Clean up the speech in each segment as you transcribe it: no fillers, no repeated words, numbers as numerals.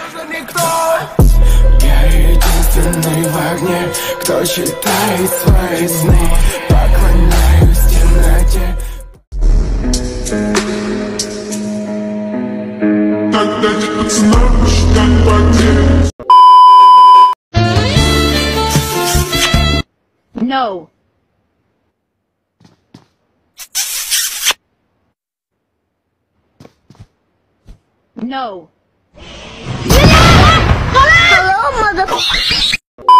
Я единственный в огне, кто читает свои сны. Поклоняюсь темноте. Так дайте пацанам посчитать потери. No. No. Hello, motherfucker.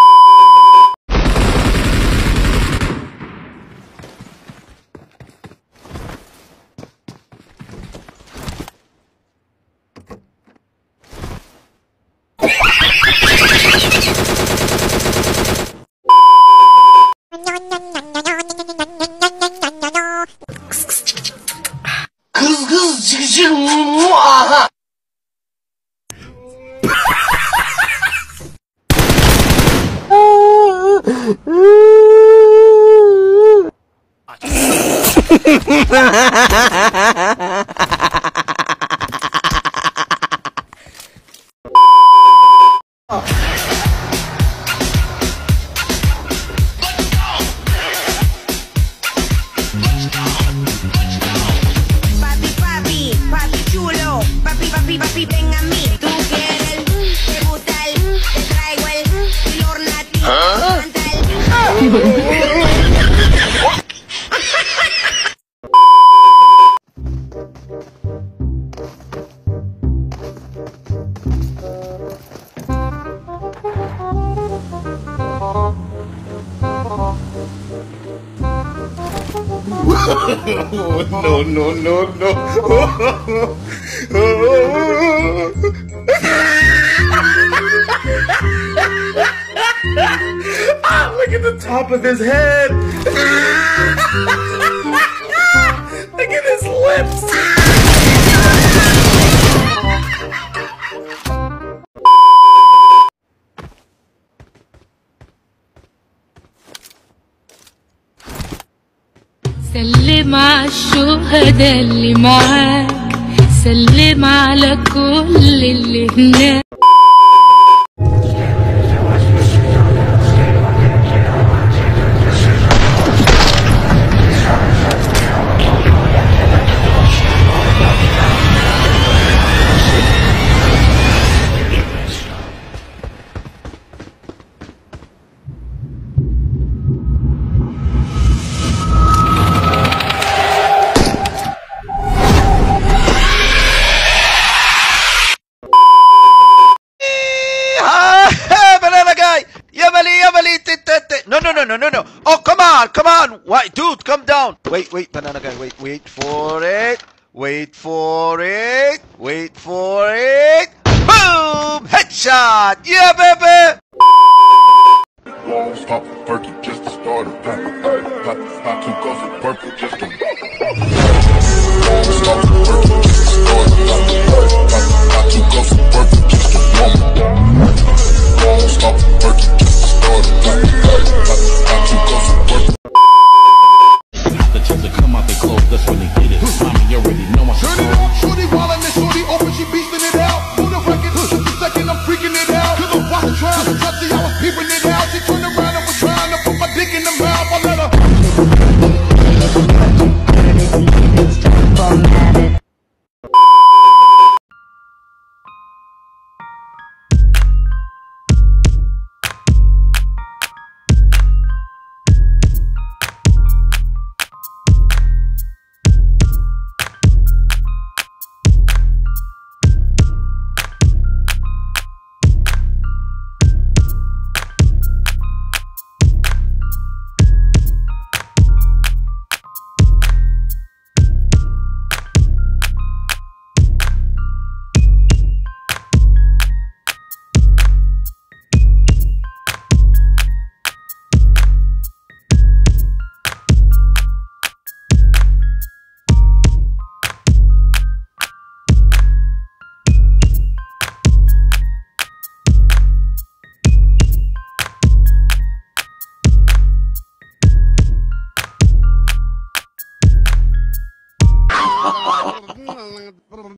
Kız çıkışır mu? Aha. Papi, ven a mí, tú quieres, te gusta, te traigo el flor nativo, No. Ah, look at the top of his head. Look at his lips. سلم على الشهداء اللي معاك، سلم على كل اللي هناك. No. Oh, come on. Wait, dude, come down. Wait, banana guy. Wait for it. Wait for it. Boom! Headshot. Yeah, baby.